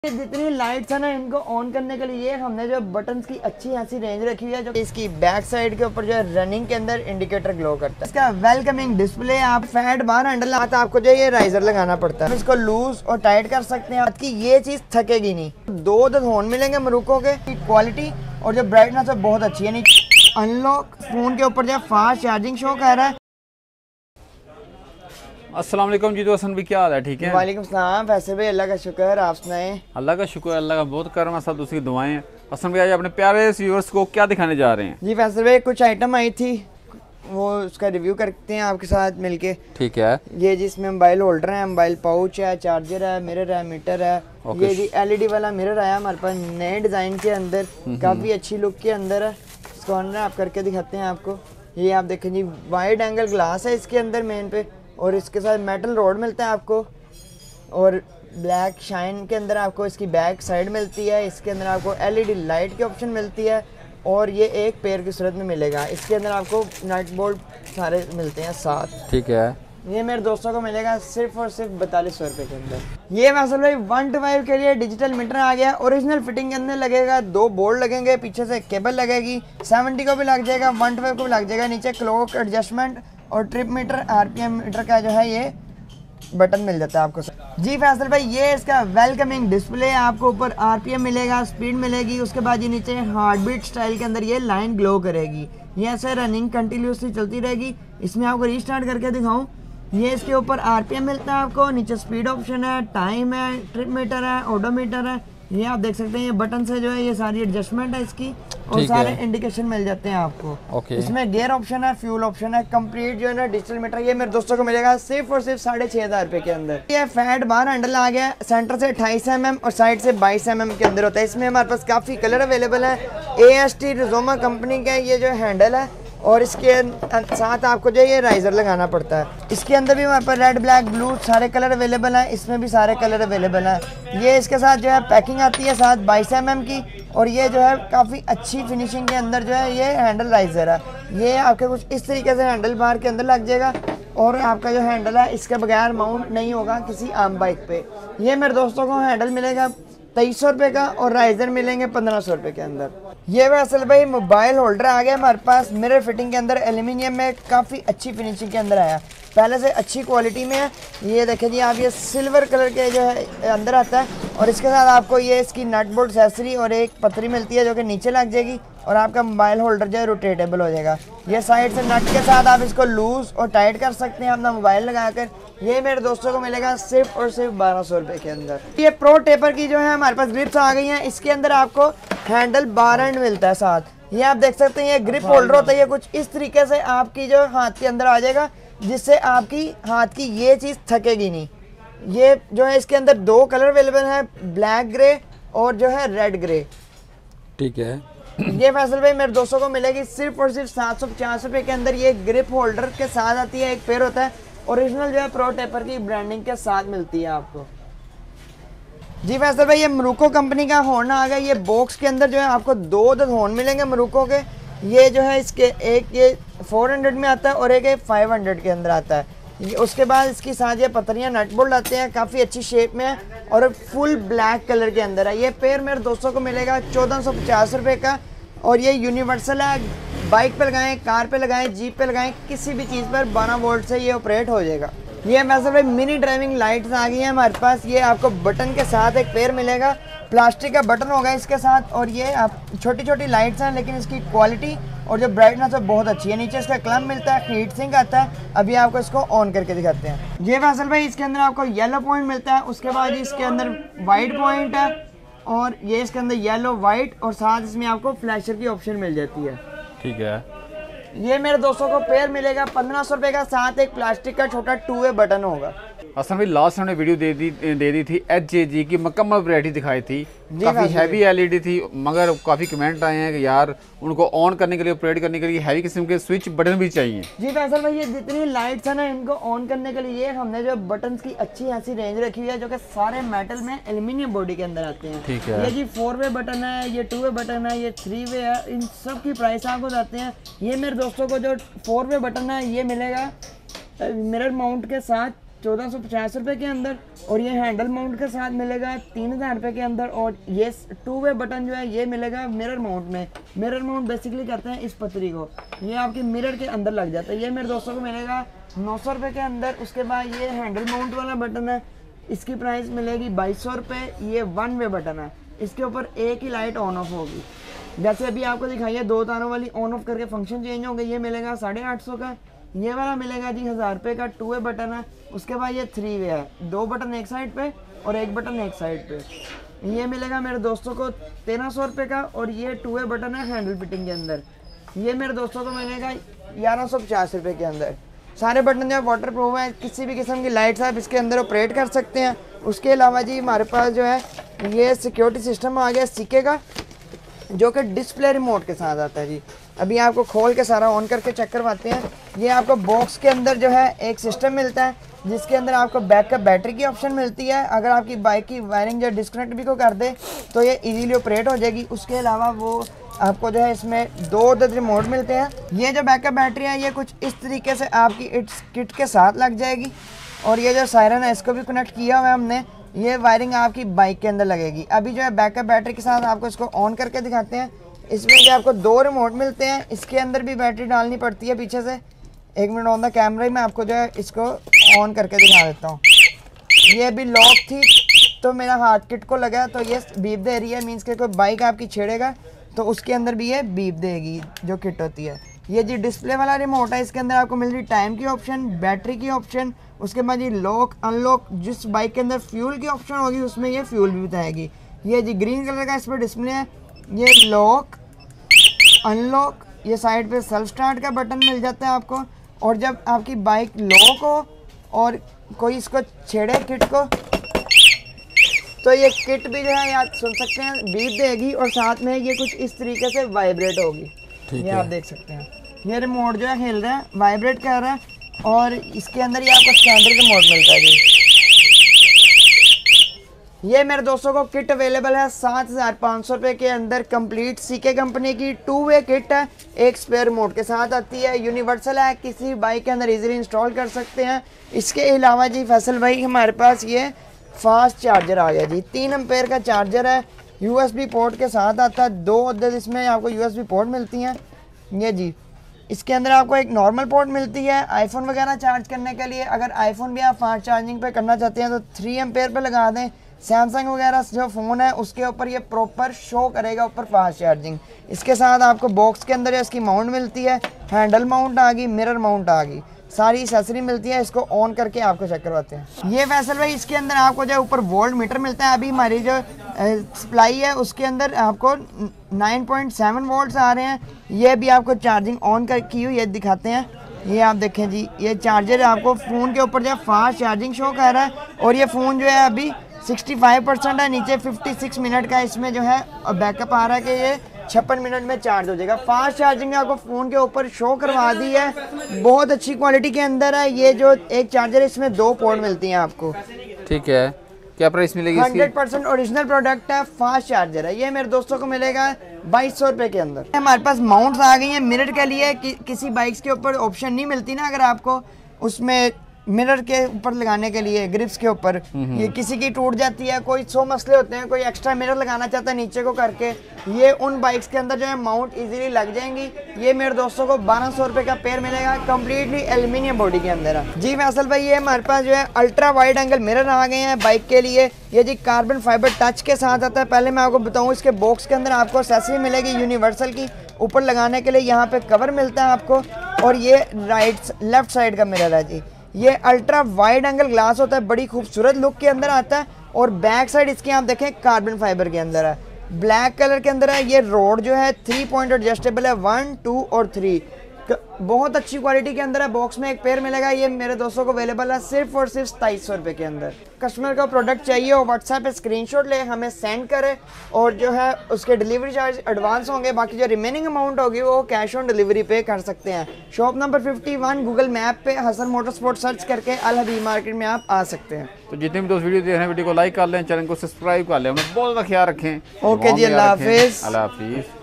जितनी लाइट्स है ना, इनको ऑन करने के लिए हमने जो बटन्स की अच्छी खासी रेंज रखी हुई है, जो इसकी बैक साइड के ऊपर जो है रनिंग के अंदर इंडिकेटर ग्लो करता है। इसका वेलकमिंग डिस्प्ले, आप फैट बार हैंडल आता है, आपको जो ये राइजर लगाना पड़ता है। इसको लूज और टाइट कर सकते हैं, आपकी ये चीज थकेगी नहीं। दो होर्न मिलेंगे मरूको के, क्वालिटी और जो ब्राइटनेस है बहुत अच्छी है। अनलॉक फोन के ऊपर जो फास्ट चार्जिंग शो कर रहा है। अस्सलाम वालेकुम जी, तो हसन भी क्या हाल है? ठीक है, वालेकुम सलाम फैसल भाई, अल्लाह का शुक्र, आप सुनाएं? अल्लाह का शुक्र, अल्लाह का बहुत करम है, सब उसकी दुआएं हैं। हसन भाई आज अपने प्यारे व्यूअर्स को क्या दिखाने जा रहे हैं? जी फैसल भाई, कुछ आइटम आई थी, वो उसका रिव्यू करते हैं आपके साथ मिलके। ठीक है, ये जिसमें मोबाइल होल्डर है, मोबाइल पाउच है, चार्जर है, मिरर है, मीटर है। ये जी एलईडी वाला मिरर आया हमारे पास नए डिजाइन के अंदर, काफी अच्छी लुक के अंदर है। इसको ऑन आप करके दिखाते हैं आपको। ये आप देखें जी, वाइड एंगल ग्लास है इसके अंदर मेन पे, और इसके साथ मेटल रोड मिलता है आपको, और ब्लैक शाइन के अंदर आपको इसकी बैक साइड मिलती है। इसके अंदर आपको एलईडी लाइट की ऑप्शन मिलती है, और ये एक पेयर की सूरत में मिलेगा। इसके अंदर आपको नट बोल्ट सारे मिलते हैं साथ। ठीक है, ये मेरे दोस्तों को मिलेगा सिर्फ और सिर्फ 4200 रुपये के अंदर। ये फैसल भाई 125 के लिए डिजिटल मीटर आ गया, ओरिजिनल फिटिंग के अंदर लगेगा। दो बोर्ड लगेंगे, पीछे से केबल लगेगी, 70 को भी लग जाएगा, 125 को भी लग जाएगा। नीचे क्लॉक एडजस्टमेंट और ट्रिप मीटर, आरपीएम मीटर का जो है ये बटन मिल जाता है आपको। जी फैसल भाई, ये इसका वेलकमिंग डिस्प्ले, आपको ऊपर आरपीएम मिलेगा, स्पीड मिलेगी, उसके बाद ये नीचे हार्ट बीट स्टाइल के अंदर ये लाइन ग्लो करेगी। ये ऐसे रनिंग कंटिन्यूसली चलती रहेगी। इसमें आपको रीस्टार्ट करके दिखाऊं, ये इसके ऊपर आरपीएम मिलता है आपको, नीचे स्पीड ऑप्शन है, टाइम है, ट्रिप मीटर है, ओडोमीटर है। ये आप देख सकते हैं, ये बटन से जो है ये सारी एडजस्टमेंट है इसकी, और सारे इंडिकेशन मिल जाते हैं आपको। इसमें गियर ऑप्शन है, फ्यूल ऑप्शन है, कंप्लीट जो है ना डिजिटल मीटर। ये मेरे दोस्तों को मिलेगा सिर्फ और सिर्फ 6500 रुपये के अंदर। ये फैट बार हैंडल आ गया, सेंटर से 28 mm और साइड से 22 mm के अंदर होता है। इसमें हमारे पास काफ़ी कलर अवेलेबल है। AST रिजोमा कंपनी का ये जो हैंडल है, और इसके साथ आपको जो ये राइजर लगाना पड़ता है। इसके अंदर भी हमारे पास रेड, ब्लैक, ब्लू सारे कलर अवेलेबल हैं। इसमें भी सारे कलर अवेलेबल हैं। ये इसके साथ जो है पैकिंग आती है साथ 22 mm की, और ये जो है काफ़ी अच्छी फिनिशिंग के अंदर जो है ये हैंडल राइजर है। ये आपके कुछ इस तरीके से हैंडल बार के अंदर लग जाएगा, और आपका जो हैंडल है इसके बगैर माउंट नहीं होगा किसी आम बाइक पे। ये मेरे दोस्तों को हैंडल मिलेगा 2300 रुपये का, और राइजर मिलेंगे 1500 रुपये के अंदर। ये फैसल भाई मोबाइल होल्डर आ गया हमारे पास, मिरर फिटिंग के अंदर, एल्यूमिनियम में, काफ़ी अच्छी फिनिशिंग के अंदर आया, पहले से अच्छी क्वालिटी में है। ये देखें जी आप, ये सिल्वर कलर के जो है अंदर आता है, और इसके साथ आपको ये इसकी नट बोल्ट एक्सेसरी और एक पतरी मिलती है जो कि नीचे लग जाएगी, और आपका मोबाइल होल्डर जो है रोटेटेबल हो जाएगा। ये साइड से नट के साथ आप इसको लूज और टाइट कर सकते हैं अपना मोबाइल लगाकर। ये मेरे दोस्तों को मिलेगा सिर्फ और सिर्फ 1200 रुपये के अंदर। ये प्रो टेपर की जो है हमारे पास ग्रिप्स आ गई हैं। इसके अंदर आपको हैंडल बार एंड मिलता है साथ। ये आप देख सकते हैं, ये ग्रिप होल्डर होता है, ये कुछ इस तरीके से आपकी जो हाथ के अंदर आ जाएगा, जिससे आपकी हाथ की ये चीज़ थकेगी नहीं। ये जो है इसके अंदर दो कलर अवेलेबल हैं, ब्लैक ग्रे और जो है रेड ग्रे। ठीक है, ये फैसल भाई मेरे दोस्तों को मिलेगी सिर्फ और सिर्फ 750 रुपये के अंदर। ये ग्रिप होल्डर के साथ आती है, एक पेयर होता है, ओरिजिनल जो है प्रो टेपर की ब्रांडिंग के साथ मिलती है आपको। जी फैसल भाई, ये मरूको कंपनी का हॉर्न आ गया। ये बॉक्स के अंदर जो है आपको दो हॉर्न मिलेंगे मरूको के। ये जो है इसके एक ये 400 में आता है, और एक 500 के अंदर आता है। उसके बाद इसकी साथ ये पतरियाँ नट बोल्ट आते हैं, काफ़ी अच्छी शेप में है, और फुल ब्लैक कलर के अंदर है। ये पेयर मेरे दोस्तों को मिलेगा 1450 रुपये का, और ये यूनिवर्सल है। बाइक पे लगाएं, कार पे लगाएं, जीप पे लगाएं, किसी भी चीज़ पर 12 वोल्ट से ये ऑपरेट हो जाएगा। ये फैसल भाई मिनी ड्राइविंग लाइट्स आ गई हैं हमारे पास। ये आपको बटन के साथ एक पेयर मिलेगा, प्लास्टिक का बटन होगा इसके साथ, और ये आप छोटी छोटी लाइट्स हैं, लेकिन इसकी क्वालिटी और जो ब्राइटनेस है बहुत अच्छी है। नीचे इसका क्लैंप मिलता है, हीट सिंक आता है। अभी आपको इसको ऑन करके दिखाते हैं। ये फैसल भाई इसके अंदर आपको येलो पॉइंट मिलता है, उसके बाद इसके अंदर वाइट पॉइंट है, और ये इसके अंदर येलो वाइट, और साथ इसमें आपको फ्लैशर की ऑप्शन मिल जाती है। ठीक है, ये मेरे दोस्तों को पेयर मिलेगा 1500 रुपये का, साथ एक प्लास्टिक का छोटा 2-वे बटन होगा। हसन भाई लास्ट हमने वीडियो दे दी थी HJG की मुकम्मल वैरायटी दिखाई थी, काफ़ी हैवी एलईडी थी, मगर काफ़ी कमेंट आए हैं कि यार उनको ऑन करने के लिए, ऑपरेट करने के लिए हैवी किस्म के स्विच बटन भी चाहिए। जी फैसल भाई, ये जितनी लाइट्स है ना, इनको ऑन करने के लिए हमने जो बटन्स की अच्छी खासी रेंज रखी हुई है, जो कि सारे मेटल में एल्यूमिनियम बॉडी के अंदर आते हैं। ठीक है, ये जी 4-वे बटन है, ये 2-वे बटन है, ये 3-वे है। इन सब की प्राइस आपको बताते हैं। ये मेरे दोस्तों को जो 4-वे बटन है ये मिलेगा मिरर माउंट के साथ 1450 रुपये के अंदर, और ये हैंडल माउंट के साथ मिलेगा 3000 रुपये के अंदर। और ये 2 वे बटन जो है ये मिलेगा मिरर माउंट में। मिरर माउंट बेसिकली कहते हैं इस पतरी को, ये आपके मिरर के अंदर लग जाता है। ये मेरे दोस्तों को मिलेगा 900 रुपये के अंदर। उसके बाद ये हैंडल माउंट वाला बटन है, इसकी प्राइस मिलेगी 2200 रुपये। ये 1 वे बटन है, इसके ऊपर एक ही लाइट ऑन ऑफ होगी, जैसे अभी आपको दिखाइए 2 तारों वाली ऑन ऑफ करके फंक्शन चेंज होंगे। ये मिलेगा 850 का। ये वाला मिलेगा जी 1000 रुपये का, 2 वे बटन है। उसके बाद ये 3 वे है, 2 बटन एक साइड पे और 1 बटन एक साइड पे। ये मिलेगा मेरे दोस्तों को 1300 रुपये का, और ये 2 वे बटन है हैंडल फिटिंग के अंदर। ये मेरे दोस्तों को मिलेगा 1150 रुपये के अंदर। सारे बटन जो है वाटर प्रूफ है, किसी भी किस्म की लाइट्स आप इसके अंदर ऑपरेट कर सकते हैं। उसके अलावा जी हमारे पास जो है ये सिक्योरिटी सिस्टम आ गया सीके का, जो कि डिस्प्ले रिमोट के साथ आता है जी। अभी आपको खोल के सारा ऑन करके चेक करवाते हैं। ये आपको बॉक्स के अंदर जो है एक सिस्टम मिलता है, जिसके अंदर आपको बैकअप बैटरी की ऑप्शन मिलती है। अगर आपकी बाइक की वायरिंग जो डिस्कनेक्ट भी को कर दे तो ये इजीली ऑपरेट हो जाएगी। उसके अलावा वो आपको जो है इसमें 2 रिमोट मिलते हैं। ये जो बैकअप बैटरी है ये कुछ इस तरीके से आपकी इट्स किट के साथ लग जाएगी, और ये जो सायरन है इसको भी कनेक्ट किया हुआ है हमने। ये वायरिंग आपकी बाइक के अंदर लगेगी। अभी जो है बैकअप बैटरी के साथ आपको इसको ऑन करके दिखाते हैं। इसमें जो आपको 2 रिमोट मिलते हैं, इसके अंदर भी बैटरी डालनी पड़ती है पीछे से। 1 मिनट ऑन द कैमरा ही मैं आपको जो है इसको ऑन करके दिखा देता हूँ। ये भी लॉक थी तो मेरा हाथ किट को लगा तो ये बीप दे रही है, मीन्स के कोई बाइक आपकी छेड़ेगा तो उसके अंदर भी ये बीप देगी जो किट होती है। ये जी डिस्प्ले वाला रिमोट है, इसके अंदर आपको मिल रही टाइम की ऑप्शन, बैटरी की ऑप्शन। उसके बाद ये लॉक अनलॉक, जिस बाइक के अंदर फ्यूल की ऑप्शन होगी उसमें ये फ्यूल भी बताएगी। ये जी ग्रीन कलर का इस पर डिस्प्ले है। ये लॉक अनलॉक, ये साइड पे सेल्फ स्टार्ट का बटन मिल जाता है आपको। और जब आपकी बाइक लॉक हो और कोई इसको छेड़े किट को, तो ये किट भी जो है याद सुन सकते हैं बीप देगी, और साथ में ये कुछ इस तरीके से वाइब्रेट होगी। ये आप देख सकते हैं, ये रिमोट जो है हिल रहा है, वाइब्रेट कर रहा है, और इसके अंदर ये आपको स्टैंडर्ड रिमोट मिलता है जी। ये मेरे दोस्तों को किट अवेलेबल है 7500 रुपये के अंदर। कंप्लीट सीके कंपनी की 2 वे किट है, एक स्पेयर रिमोट के साथ आती है, यूनिवर्सल है, किसी बाइक के अंदर इजीली इंस्टॉल कर सकते हैं। इसके अलावा जी फैसल भाई हमारे पास ये फास्ट चार्जर आ गया जी। 3 एम्पेयर का चार्जर है, USB पोर्ट के साथ आता है। 2 अदद इसमें आपको USB पोर्ट मिलती हैं। ये जी इसके अंदर आपको एक नॉर्मल पोर्ट मिलती है आईफोन वगैरह चार्ज करने के लिए। अगर आईफोन भी आप फास्ट चार्जिंग पे करना चाहते हैं तो 3 एम्पेयर पे लगा दें। सैमसंग वगैरह जो फ़ोन है उसके ऊपर ये प्रॉपर शो करेगा ऊपर फास्ट चार्जिंग। इसके साथ आपको बॉक्स के अंदर इसकी माउंट मिलती है, हैंडल माउंट आ गई, मिरर माउंट आ गई, सारी एक्सेसरी मिलती है। इसको ऑन करके आपको चेक करवाते हैं। ये फैसल भाई इसके अंदर आपको जो ऊपर वोल्ट मीटर मिलता है। अभी हमारी जो सप्लाई है उसके अंदर आपको 9.7 वोल्ट्स आ रहे हैं। ये भी आपको चार्जिंग ऑन कर की हुई ये दिखाते हैं। ये आप देखें जी, ये चार्जर आपको फ़ोन के ऊपर जो फास्ट चार्जिंग शो कर रहा है, और ये फ़ोन जो है अभी 65% है, नीचे 56 मिनट का इसमें जो है बैकअप आ रहा है कि ये 56 मिनट में चार्ज हो जाएगा। फास्ट चार्जिंग आपको फ़ोन के ऊपर शो करवा दी है, बहुत अच्छी क्वालिटी के अंदर है। ये जो एक चार्जर है इसमें 2 पोर्ट मिलती हैं आपको। ठीक है, क्या प्राइस मिलेगी इसकी? 100% ओरिजिनल प्रोडक्ट है, फास्ट चार्जर है। ये मेरे दोस्तों को मिलेगा 2200 रुपये के अंदर। हमारे पास माउंट्स आ गई हैं मिरर के लिए। किसी बाइक्स के ऊपर ऑप्शन नहीं मिलती ना, अगर आपको उसमें मिरर के ऊपर लगाने के लिए ग्रिप्स के ऊपर, ये किसी की टूट जाती है, कोई 100 मसले होते हैं, कोई एक्स्ट्रा मिरर लगाना चाहता है नीचे को करके, ये उन बाइक्स के अंदर जो है माउंट इजीली लग जाएंगी। ये मेरे दोस्तों को 1200 रुपये का पेयर मिलेगा, कम्प्लीटली एल्यूमिनियम बॉडी के अंदर है जी। फैसल भाई ये हमारे पास जो है अल्ट्रा वाइड एंगल मिरर आ गए हैं बाइक के लिए। ये जी कार्बन फाइबर टच के साथ आता है। पहले मैं आपको बताऊँ, इसके बॉक्स के अंदर आपको एक्सेसरी मिलेगी यूनिवर्सल की, ऊपर लगाने के लिए यहाँ पे कवर मिलता है आपको, और ये लेफ्ट साइड का मिरर है जी। ये अल्ट्रा वाइड एंगल ग्लास होता है, बड़ी खूबसूरत लुक के अंदर आता है, और बैक साइड इसकी आप देखें कार्बन फाइबर के अंदर है, ब्लैक कलर के अंदर है। ये रोड जो है 3 पॉइंट एडजस्टेबल है, 1, 2 और 3, बहुत अच्छी क्वालिटी के अंदर है। बॉक्स में एक पेयर मिलेगा। ये मेरे दोस्तों को अवेलेबल है सिर्फ और सिर्फ 2700 रुपये के अंदर। कस्टमर का प्रोडक्ट चाहिए और व्हाट्सएप पे स्क्रीनशॉट ले हमें सेंड करे, और जो है उसके डिलीवरी चार्ज एडवांस होंगे, बाकी जो रिमेनिंग अमाउंट होगी वो कैश ऑन डिलीवरी पे कर सकते हैं। शॉप नंबर 51 गूगल मैप पे हसन मोटरस्पोर्ट सर्च करके अल हबीब मार्केट में आप आ सकते हैं। तो जितने भी दोस्त वीडियो देख रहे हैं वीडियो को लाइक कर लें, चैनल को सब्सक्राइब कर लें, बहुत ख्याल रखें। ओके जी, अल्लाह हाफिज़। अल्लाह हाफिज़।